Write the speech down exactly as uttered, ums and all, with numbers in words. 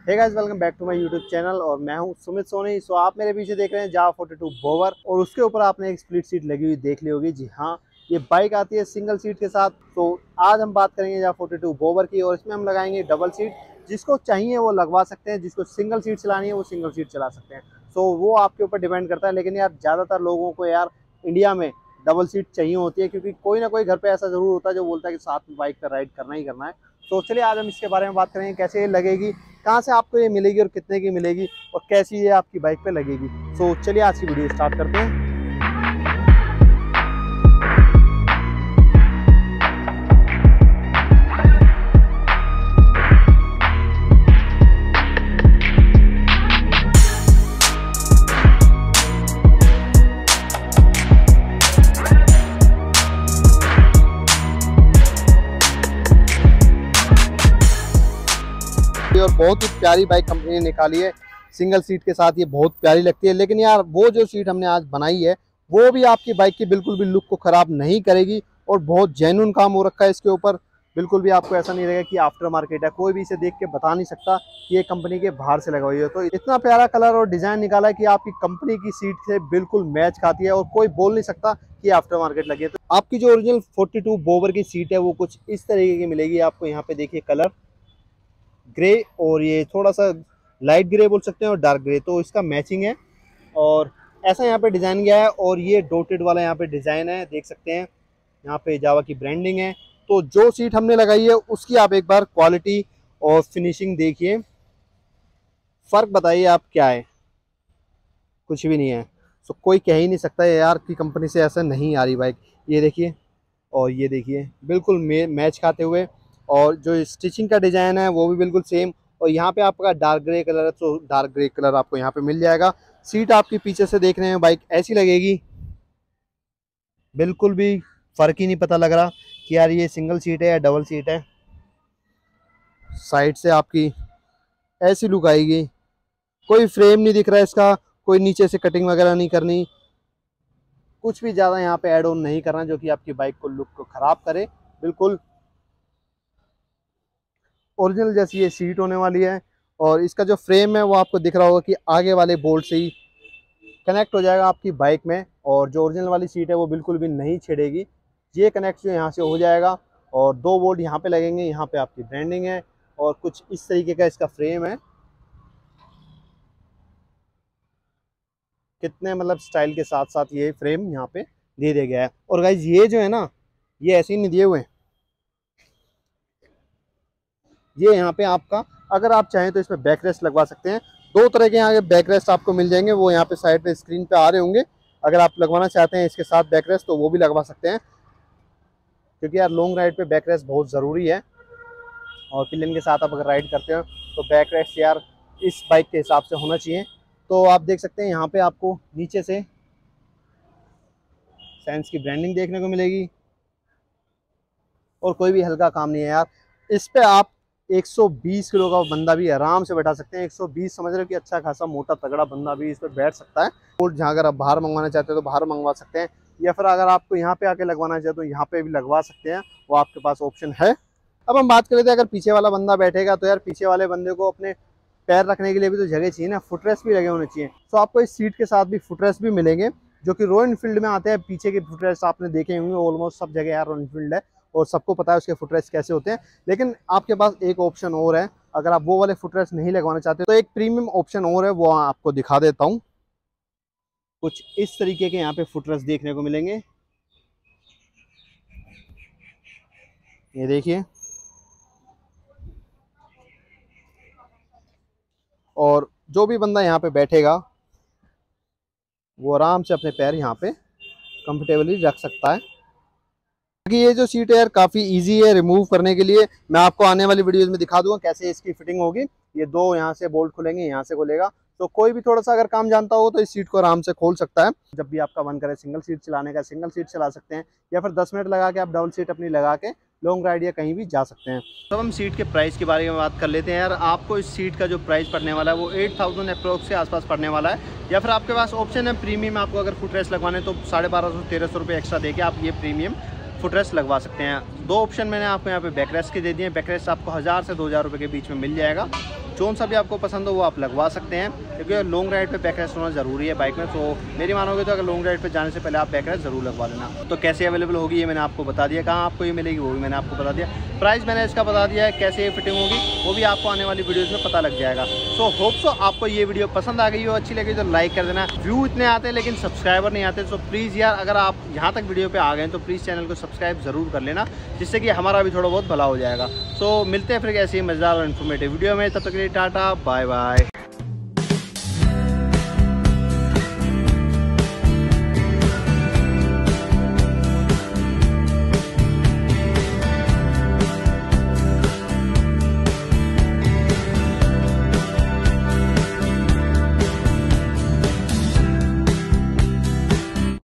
Hey guys, welcome back to my YouTube channel और मैं हूं सुमित सोनी। सो आप मेरे पीछे देख रहे हैं जावा फोर्टी टू बोवर और उसके ऊपर आपने एक स्प्लिट सीट लगी हुई देख ली होगी। जी हाँ, ये बाइक आती है सिंगल सीट के साथ। तो आज हम बात करेंगे जावा फोर्टी टू बोवर की और इसमें हम लगाएंगे डबल सीट। जिसको चाहिए वो लगवा सकते हैं, जिसको सिंगल सीट चलानी है वो सिंगल सीट चला सकते हैं। सो वो आपके ऊपर डिपेंड करता है। लेकिन यार ज़्यादातर लोगों को यार इंडिया में डबल सीट चाहिए होती है, क्योंकि कोई ना कोई घर पे ऐसा ज़रूर होता है जो बोलता है कि साथ में बाइक पर राइड करना ही करना है। तो चलिए आज हम इसके बारे में बात करेंगे, कैसे ये लगेगी, कहाँ से आपको ये मिलेगी और कितने की मिलेगी और कैसी ये आपकी बाइक पे लगेगी। तो चलिए आज की वीडियो स्टार्ट करते हैं। और बहुत ही प्यारी बाइक कंपनी ने निकाली है सिंगल सीट के साथ, ये बहुत प्यारी लगती है। लेकिन यार वो जो सीट हमने आज बनाई है वो भी आपकी बाइक की बिल्कुल भी लुक को ख़राब नहीं करेगी और बहुत जेन्युइन काम हो रखा है इसके ऊपर। बिल्कुल भी आपको ऐसा नहीं लगेगा कि आफ्टर मार्केट है। कोई भी इसे देख के बता नहीं सकता कि ये कंपनी के बाहर से लगा हुई है। तो इतना प्यारा कलर और डिज़ाइन निकाला है कि आपकी कंपनी की सीट से बिल्कुल मैच खाती है और कोई बोल नहीं सकता कि आफ्टर मार्केट लगी है। तो आपकी जो ओरिजिनल फोर्टी टू बोवर की सीट है वो कुछ इस तरीके की मिलेगी आपको। यहाँ पे देखिए कलर ग्रे और ये थोड़ा सा लाइट ग्रे बोल सकते हैं और डार्क ग्रे, तो इसका मैचिंग है। और ऐसा यहाँ पे डिज़ाइन गया है और ये डॉटेड वाला यहाँ पे डिज़ाइन है, देख सकते हैं। यहाँ पे जावा की ब्रांडिंग है। तो जो सीट हमने लगाई है उसकी आप एक बार क्वालिटी और फिनिशिंग देखिए, फ़र्क बताइए आप क्या है। कुछ भी नहीं है। तो कोई कह ही नहीं सकता है यार कि कंपनी से ऐसा नहीं आ रही बाइक। ये देखिए और ये देखिए बिल्कुल मैच खाते हुए, और जो स्टिचिंग का डिज़ाइन है वो भी बिल्कुल सेम। और यहाँ पे आपका डार्क ग्रे कलर है तो डार्क ग्रे कलर आपको यहाँ पे मिल जाएगा। सीट आपकी पीछे से देख रहे हैं बाइक ऐसी लगेगी, बिल्कुल भी फ़र्क ही नहीं पता लग रहा कि यार ये सिंगल सीट है या डबल सीट है। साइड से आपकी ऐसी लुक आएगी, कोई फ्रेम नहीं दिख रहा है इसका, कोई नीचे से कटिंग वगैरह नहीं करनी, कुछ भी ज़्यादा यहाँ पे ऐड ऑन नहीं करना जो कि आपकी बाइक को लुक को ख़राब करे। बिल्कुल ओरिजिनल जैसी ये सीट होने वाली है। और इसका जो फ्रेम है वो आपको दिख रहा होगा कि आगे वाले बोल्ट से ही कनेक्ट हो जाएगा आपकी बाइक में, और जो ओरिजिनल वाली सीट है वो बिल्कुल भी नहीं छिड़ेगी। ये कनेक्ट जो यहाँ से हो जाएगा और दो बोल्ट यहाँ पे लगेंगे। यहाँ पे आपकी ब्रांडिंग है और कुछ इस तरीके का इसका फ्रेम है। कितने मतलब स्टाइल के साथ साथ ये फ्रेम यहाँ पे दे दिया गया है। और गाइज ये जो है ना, ये ऐसे ही नहीं दिए हुए हैं। ये यहाँ पे आपका अगर आप चाहें तो इसमें बैक रेस्ट लगवा सकते हैं। दो तरह के यहाँ के बैक रेस्ट आपको मिल जाएंगे, वो यहाँ पे साइड पे स्क्रीन पे आ रहे होंगे। अगर आप लगवाना चाहते हैं इसके साथ बैक रेस्ट तो वो भी लगवा सकते हैं, क्योंकि यार लॉन्ग राइड पे बैक रेस्ट बहुत ज़रूरी है। और पिलियन के साथ आप अगर राइड करते हो तो बैक रेस्ट यार इस बाइक के हिसाब से होना चाहिए। तो आप देख सकते हैं यहाँ पे आपको नीचे से सैंस की ब्रांडिंग देखने को मिलेगी और कोई भी हल्का काम नहीं है यार। इस पे आप एक सौ बीस किलो का बंदा भी आराम से बैठा सकते हैं। एक सौ बीस समझ रहे हो कि अच्छा खासा मोटा तगड़ा बंदा भी इस पर बैठ सकता है। और जहाँ अगर आप बाहर मंगवाना चाहते हो तो बाहर मंगवा सकते हैं, या फिर अगर आपको यहाँ पे आके लगवाना चाहते तो यहाँ पे भी लगवा सकते हैं, वो आपके पास ऑप्शन है। अब हम बात कर लेते हैं, अगर पीछे वाला बंदा बैठेगा तो यार पीछे वाले बंदे को अपने पैर रखने के लिए भी तो जगह चाहिए ना, फुटरेस्ट भी लगे होने चाहिए। तो आपको इस सीट के साथ भी फुटरेस्ट भी मिलेंगे जो कि रॉयल एनफील्ड में आते हैं। पीछे के फुटरेस्ट आपने देखे होंगे ऑलमोस्ट सब जगह यार रॉयल एनफील्ड है और सबको पता है उसके फुटरेस्ट कैसे होते हैं। लेकिन आपके पास एक ऑप्शन और है, अगर आप वो वाले फुटरेस्ट नहीं लगवाना चाहते तो एक प्रीमियम ऑप्शन और है, वो आपको दिखा देता हूँ। कुछ इस तरीके के यहाँ पे फुटरेस्ट देखने को मिलेंगे, ये देखिए। और जो भी बंदा यहाँ पे बैठेगा वो आराम से अपने पैर यहाँ पे कंफर्टेबली रख सकता है। कि ये जो सीट है यार काफ़ी इजी है रिमूव करने के लिए। मैं आपको आने वाली वीडियोस में दिखा दूंगा कैसे इसकी फिटिंग होगी। ये दो यहाँ से बोल्ट खुलेंगे, यहाँ से खुलेगा। तो कोई भी थोड़ा सा अगर काम जानता हो तो इस सीट को आराम से खोल सकता है। जब भी आपका मन करे सिंगल सीट चलाने का, सिंगल सीट चला सकते हैं, या फिर दस मिनट लगा के आप डबल सीट अपनी लगा के लॉन्ग राइड या कहीं भी जा सकते हैं। तो हम सीट के प्राइस के बारे में बात कर लेते हैं यार। आपको इस सीट का जो प्राइस पड़ने वाला है वो एट थाउजेंड अप्रोक्स के आसपास पड़ने वाला है, या फिर आपके पास ऑप्शन है प्रीमियम। आपको अगर फुटरेस्ट लगवाने तो साढ़े बारह सौ तेरह सौ रुपये एक्स्ट्रा देके आप ये प्रीमियम फुटरेस्ट लगवा सकते हैं। दो ऑप्शन मैंने आपको यहाँ पे बैकरेस्ट के दे दिए। बैकरेस्ट आपको हज़ार से दो हज़ार रुपये के बीच में मिल जाएगा। जो सा भी आपको पसंद हो वो आप लगवा सकते हैं, क्योंकि लॉन्ग राइड पे बैक रेस्ट होना ज़रूरी है बाइक में। तो मेरी मानोगे तो अगर लॉन्ग राइड पे जाने से पहले आप बैक रेस्ट ज़रूर लगवा लेना। तो कैसे अवेलेबल होगी ये मैंने आपको बता दिया, कहाँ आपको ये मिलेगी वो भी मैंने आपको बता दिया, प्राइस मैंने इसका बता दिया है, कैसे ये फिटिंग होगी वो भी आपको आने वाली वीडियोज़ में पता लग जाएगा। सो होप सो आपको ये वीडियो पसंद आ गई हो, अच्छी लगी तो लाइक कर देना। व्यू इतने आते हैं लेकिन सब्सक्राइबर नहीं आते, तो प्लीज़ यार अगर आप यहाँ तक वीडियो पे आ गए तो प्लीज़ चैनल को सब्सक्राइब ज़रूर कर लेना, जिससे कि हमारा भी थोड़ा बहुत भला हो जाएगा। सो मिलते हैं फिर ऐसे ही मज़ेदार और इन्फॉर्मेटिव वीडियो में, तब तक के लिए टाटा बाय बाय।